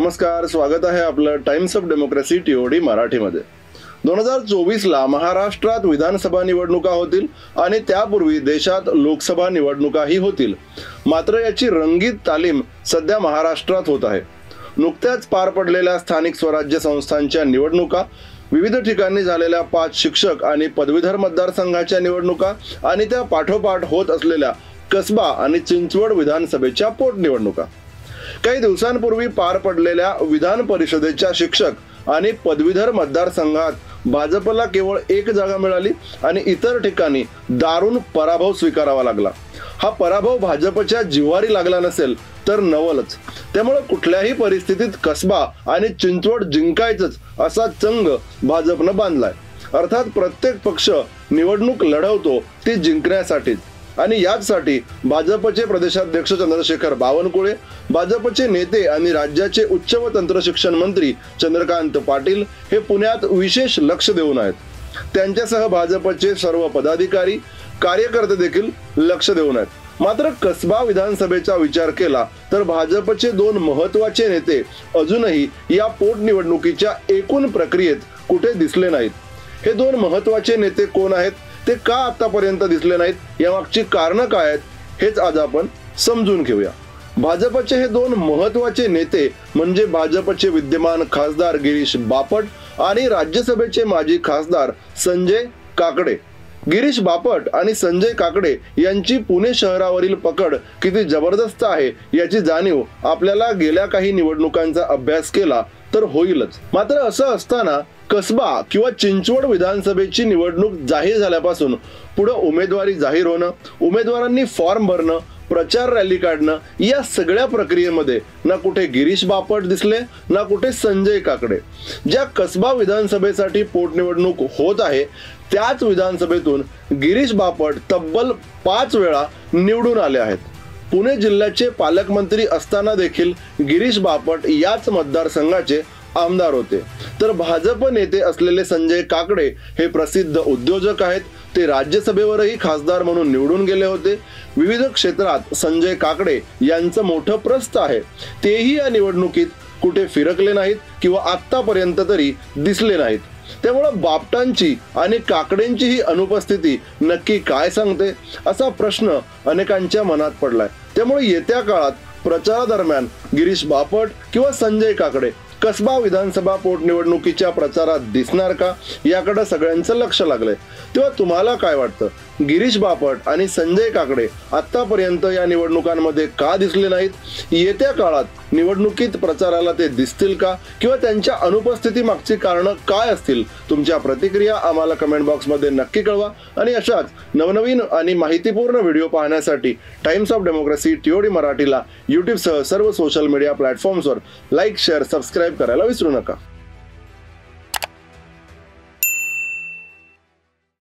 नमस्कार, स्वागत आहे आपलं टाइम्स ऑफ डेमोक्रेसी टीओडी मराठीमध्ये। 2024 ला महाराष्ट्रात विधानसभा निवडणुका होतील आणि त्यापूर्वी देशात लोकसभा निवडणुकाही होतील। मात्र याची रंगीत तालीम सध्या महाराष्ट्रात होत आहे। नुकत्याच पार पडलेल्या स्थानिक स्वराज्य संस्थांच्या निवडणुका, विविध ठिकाणी झालेल्या 5 शिक्षक आणि पदवीधर मतदारसंघाच्या निवडणुका आणि त्या पाठोपाठ होत असलेल्या कसबा आणि चिंचवड विधानसभेच्या पोटनिवडणुका, काही दिवसांपूर्वी पार पडलेल्या विधान परिषदेच्या शिक्षक आणि पदवीधर मतदारसंघात भाजपला केवळ 1 जागा मिळाली आणि इतर ठिकाणी दारुण पराभव स्वीकारावा लागला। हा पराभव भाजपच्या जिव्हारी लागला नसेल तर नवलच। त्यामुळे कुठल्याही परिस्थितीत कसबा आणि चिंचवड जिंकायचंच असा चंग भाजपनं बांधलाय। अर्थात प्रत्येक पक्ष निवडणूक लढवतो ती जिंकण्यासाठीच, आणि याचसाठी भाजपचे प्रदेशाध्यक्ष चंद्रशेखर बावनकुळे, भाजपचे नेते आणि राज्याचे उच्च व तंत्र शिक्षण मंत्री चंद्रकांत पाटील हे पुण्यात विशेष लक्ष देऊन आहेत। त्यांच्यासह भाजपचे सर्व पदाधिकारी, कार्यकर्ते देखील लक्ष देऊन आहेत। मात्र कसबा विधानसभेचा विचार केला तर भाजपचे 2 महत्त्वाचे नेते अजूनही या पोटनिवडणुकीच्या एकूण प्रक्रियेत कुठे दिसले नाहीत। हे 2 महत्त्वाचे नेते कोण आहेत, ते का आतापर्यंत दिसले नाहीत, यामागची कारणं काय आहेत, हेच आज आपण समजून घेऊया। भाजपचे हे 2 महत्त्वाचे नेते म्हणजे भाजपचे विद्यमान खासदार गिरीश बापट आणि राज्यसभेचे माजी खासदार संजय काकडे। गिरीश बापट आणि संजय काकडे यांची पुणे शहरावरील पकड किती जबरदस्त आहे याची जाणीव आपल्याला गेल्या काही निवडणुकांचा अभ्यास केला तर होईलच। मात्र असं असताना कसबा किंवा चिंचवड विधानसभेची निवडणूक जाहीर झाल्यापासून पुढे उमेदवारी जाहीर होणं, उमेदवारांनी फॉर्म भरणं, प्रचार रॅली काढणं, या सगळ्या प्रक्रियेमध्ये ना कुठे गिरीश बापट दिसले ना कुठे संजय काकडे। ज्या कसबा विधानसभेसाठी पोटनिवडणूक होत आहे त्याच विधानसभेतून गिरीश बापट तब्बल 5 वेळा निवडून आले आहेत। पुणे जिल्ह्याचे पालकमंत्री असताना देखील गिरीश बापट याच मतदारसंघाचे आमदार होते। तर भाजप नेते असलेले संजय काकडे हे प्रसिद्ध उद्योजक आहेत। ते राज्यसभेवरही खासदार म्हणून निवडून गेले होते। विविध क्षेत्रात संजय काकडे यांचं मोठं प्रस्थ आहे। तेही या निवडणुकीत कुठे फिरकले नाहीत किंवा आतापर्यंत तरी दिसले नाहीत। त्यामुळे बापटांची आणि काकडेंची ही अनुपस्थिती नक्की काय सांगते असा प्रश्न अनेकांच्या मनात पडलाय। त्यामुळे येत्या काळात प्रचारादरम्यान गिरीश बापट किंवा संजय काकडे कसबा विधानसभा पोटनिवडणुकीच्या प्रचारात दिसणार का, याकडे सगळ्यांचं लक्ष लागलंय। तेव्हा तुम्हाला काय वाटतं, गिरीश बापट आणि संजय काकडे आतापर्यंत या निवडणुकांमध्ये का दिसले नाहीत? येत्या काळात निवडणुकीत प्रचाराला ते दिसतील का, किंवा त्यांच्या अनुपस्थिती मागची कारणं काय असतील? तुमच्या प्रतिक्रिया आम्हाला कमेंट बॉक्समध्ये नक्की कळवा आणि अशाच नवनवीन आणि माहितीपूर्ण व्हिडिओ पाहण्यासाठी टाइम्स ऑफ डेमोक्रेसी टीओडी मराठीला YouTube सह सर्व सोशल मीडिया प्लॅटफॉर्म्सवर लाईक, शेअर, सबस्क्राईब करायला विसरू नका।